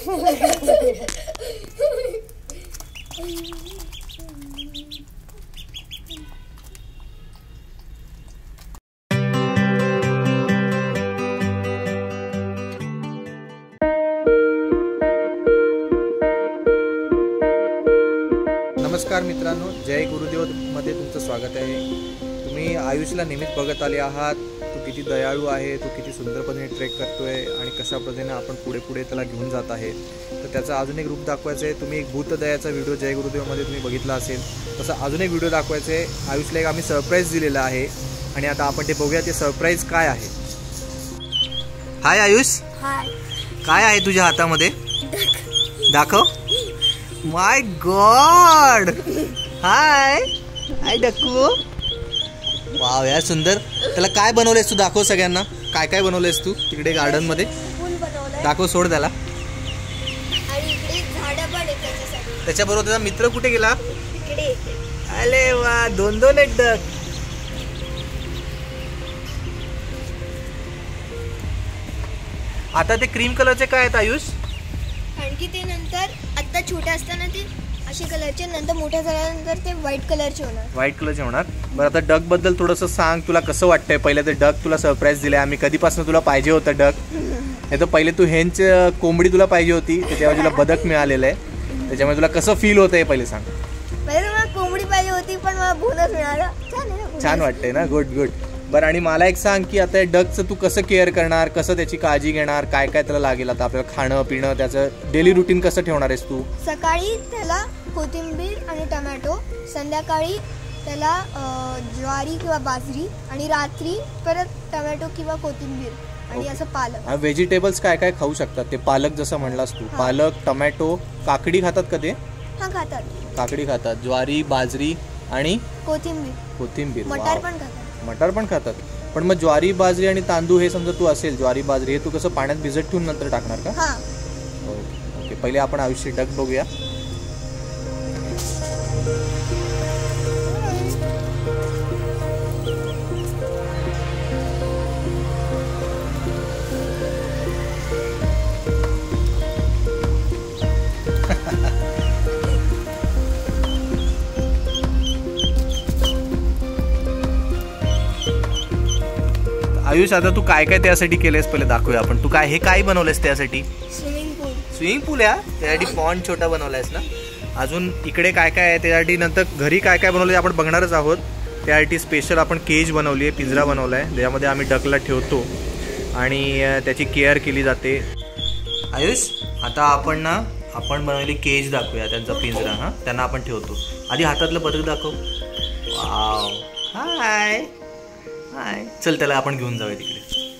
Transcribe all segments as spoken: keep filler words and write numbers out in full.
नमस्कार मित्रांनो, जय गुरुदेव मध्ये तुमचं स्वागत आहे। तुम्ही आयुषला नेहमीच बघत आले आहात। तो किती दयाळू आहे, तो किती सुंदरपणे ट्रेक करतोय आणि कशा पद्धतीने आपण पुढे पुढे त्याला घेऊन जात आहे। तर त्याचं अजून एक रूप दाखवायचं आहे। तुम्ही एक भूतदयाचा व्हिडिओ जय गुरुदेव मध्ये तुम्ही बघितला असेल, तसं अजून एक व्हिडिओ दाखवायचं आहे। आयुषला एक आम्ही सरप्राईज दिलेला आहे आणि आता आपण ते बघूया ते सरप्राईज काय आहे। हाय आयुष, हाय। काय आहे तुझ्या हातामध्ये? दाखव। माय गॉड, हाय हाय डक्कू। वाव यार सुंदर। त्याला काय बनवलेस तू? दाखव सगळ्यांना काय काय बनवलेस तू तिकडे गार्डन मध्ये। फूल बनवलंय। दाखव, सोड त्याला। आणि इकडे झाडं पण आहेत त्याच्यासाठी। त्याच्याबरोबर त्याचा मित्र कुठे गेला? इकडे। अरे वा, दोन दोन आहेत डक। आता ते क्रीम कलरचे काय आहेत आयुष? आणखी ते नंतर आता छोटे असताना ते असे कलरचे, नंतर मोठे झाल्यानंतर ते व्हाईट कलरचे होणार। व्हाईट कलरचे होणार। बरं, आता डक बद्दल थोडंसं सांग, तुला कसं वाटतंय? पहिले तर डक तुला सरप्राईज दिलाय आम्ही, कधीपासून तुला पाहिजे होतं डक? नाही तर पहिले तू हेंच कोंबडी तुला पाहिजे होती, त्याच्यावर तुला बदक मिळालेलं आहे, त्याच्यामुळे तुला कसं फील होतंय पहिले सांग। पहिले मला कोंबडी पाहिजे होती पण मला बोनस मिळाला। छान आहे ना? छान वाटतंय ना? Good good. बरं, आणि मला एक सांग की आता डकचं तू कसं केअर करणार, कसं त्याची काळजी घेणार, काय काय त्याला लागेल आता आपल्याला खाणं पिणं, त्याचं डेली रुटीन कसं ठेवणार आहेस तू? सकाळी त्याला कोथिंबीर आणि टोमॅटो, संध्याकाळी त्याला ज्वारी किंवा बाजरी, आणि रात्री परत टोमॅटो किंवा कोथिंबीर आणि असं पालक। व्हेजिटेबल्स काय काय खाऊ शकतात ते? पालक जसं म्हणलास तू, पालक, टोमॅटो, काकडी खातात का ते? हा, खातात। काकडी खातात, ज्वारी, बाजरी आणि कोथिंबीर। कोथिंबीर, मटार पण खातात। मटार पण खातात। पण मग ज्वारी, बाजरी आणि तांदूळ हे समजा तू असेल, ज्वारी बाजरी हे तू कसं पाण्यात भिजत ठेवून नंतर टाकणार का? हा। ओके, पहिले आपण आयुष्य डक बघूया। आयुष, आता तू काय काय त्यासाठी केलेस पहिले दाखवूया आपण। तू काय हे काय बनवलेस त्यासाठी? स्विमिंग पूल। स्विमिंग पूल या त्यासाठी पॉन्ड छोटा बनवलायस ना? अजून इकडे काय काय आहे त्यासाठी? नंतर घरी काय काय बनवले आपण बघणारच आहोत। त्यासाठी स्पेशल आपण केज बनवली आहे, पिंजरा बनवलाय, त्याच्यामध्ये आम्ही डकला ठेवतो आणि त्याची केअर केली जाते। आयुष, आता आपण ना आपण बनवलेली केज दाखवूया, त्यांचा पिंजरा। हा, त्यांना आपण ठेवतो। आधी हातातलं बदक दाखव। Wow, hi hi. चल, त्याला आपण घेऊन जाऊया तिकडे।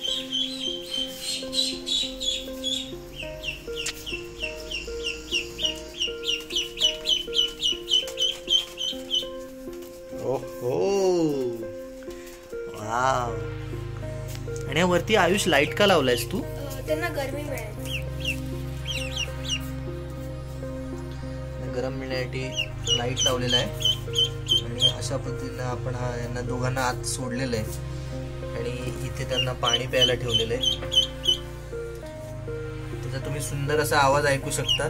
ओहो, वाव। आणि वरती आयुष लाईट का लावलायस तू? त्यांना गरमी मिळेल, गरम मिळण्यासाठी लाईट लावलेला आहे। आणि अशा पद्धतीने आपण हा यांना दोघांना आत सोडलेलं आहे आणि इथे त्यांना पाणी प्यायला ठेवलेलं आहे। त्याचा तुम्ही सुंदर असा आवाज ऐकू शकता।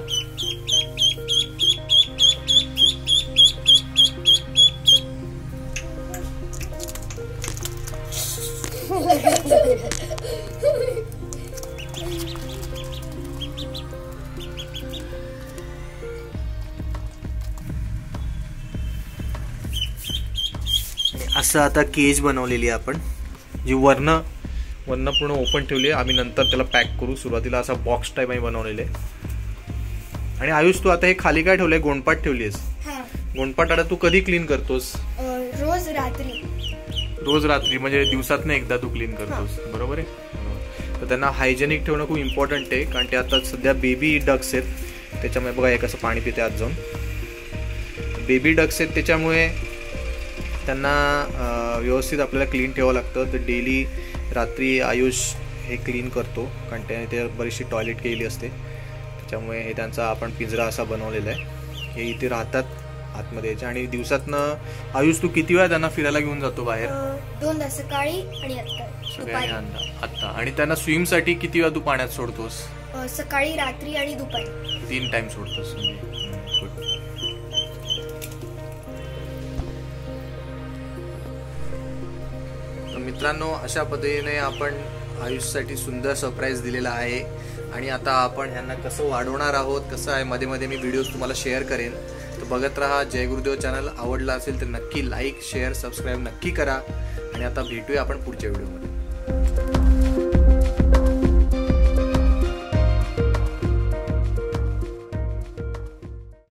असं आता केज बनवलेली आहे आपण, जी वर्ण वर्ण पूर्ण ओपन ठेवली आहे। आम्ही नंतर त्याला पॅक करू। सुरुवातीला असा बॉक्स टाईप आम्ही बनवलेले आहे। आणि आयुष, तू आता हे खाली काय ठेवलंय? गोंडपाट ठेवलीस। गोंडपाट आता तू कधी क्लीन करतोस? रोज रात्री। रोज रात्री म्हणजे दिवसातनं एकदा तू क्लीन करतोस, बरोबर आहे? तर त्यांना हायजेनिक ठेवणं खूप इम्पॉर्टंट आहे, कारण ते आता सध्या बेबी डक्स आहेत, त्याच्यामुळे बघा हे कसं पाणी पिते आत जाऊन। बेबी डक्स आहेत त्याच्यामुळे त्यांना व्यवस्थित आपल्याला क्लीन ठेवावं लागतं। तर डेली रात्री आयुष हे क्लीन करतो, कारण त्याने ते बरीचशी टॉयलेट केलेली असते, त्याच्यामुळे हे त्यांचा आपण पिंजरा असा बनवलेला आहे। हे इथे राहतात आतमध्ये यायचे। आणि दिवसातनं आयुष, तू किती वेळा त्यांना फिरायला घेऊन जातो बाहेर? दोनदा, सकाळी आणि आता। सकाळी आता। आणि त्यांना स्विमसाठी किती वेळा तू पाण्यात सोडतोस? अ, सकाळी, रात्री आणि दुपारी. तीन टाइम सोडतोस म्हणजे. गुड. तर मित्रांनो, अशा पद्धतीने आपण आयुषसाठी सुंदर सरप्राईज दिलेला आहे आणि आता आपण ह्यांना कसं वाढवणार आहोत, कसं आहे मध्ये मध्ये मी व्हिडिओज तुम्हाला शेअर करेन. तर बघत राहा जय गुरुदेव चॅनल. आवडला असेल तर नक्की लाईक, शेअर, सबस्क्राईब नक्की करा आणि आता भेटूया आपण पुढच्या व्हिडिओमध्ये.